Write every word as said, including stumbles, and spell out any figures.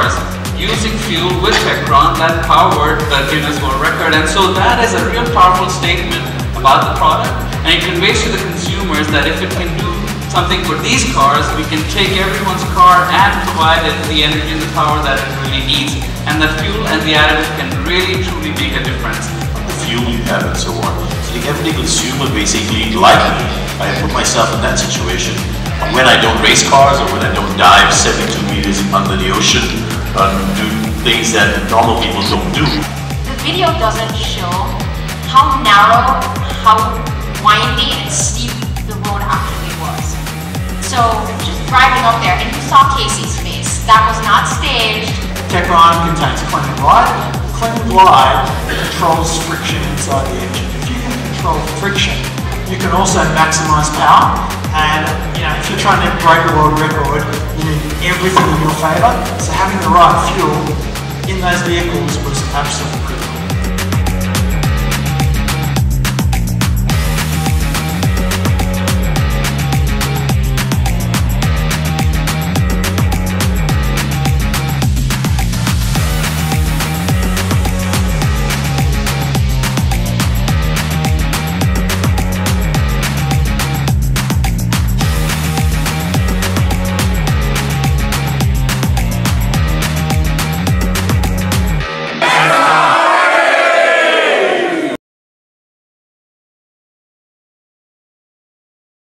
cars using fuel with Techron that powered the Guinness World Record. And so that is a real powerful statement about the product, and it conveys to the consumers that if it can do something for these cars, we can take everyone's car and provide it the energy and the power that it really needs, and that fuel and the additive can really truly make a difference. The fuel you have and so on. So every consumer basically, like me, I put myself in that situation. When I don't race cars or when I don't dive seventy-two meters under the ocean, and do things that normal people don't do. The video doesn't show how narrow, how windy and steep the road actually was. So just driving up there, and you saw Casey's face. That was not staged. Techron contains Clean and Glide. Clean and Glide controls friction inside the engine. If you can control friction, you can also maximize power. And you know, if you're trying to break a world record, you need everything in your favour. So having the right fuel in those vehicles was absolutely critical.